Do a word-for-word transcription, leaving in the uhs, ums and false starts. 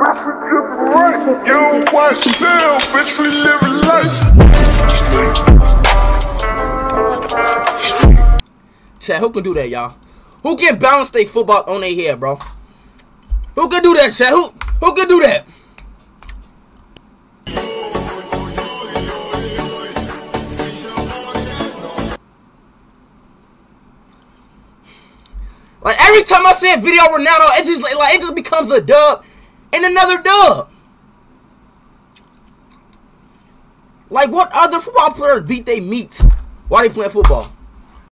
You don't watch still, bitch, we living life. Chat, who can do that, y'all? Who can balance their football on their head, bro? Who can do that, chat? Who who can do that? Like every time I see a video of Ronaldo, it just like, like it just becomes a dub and another dub. Like what other football players beat they meat while they playing football?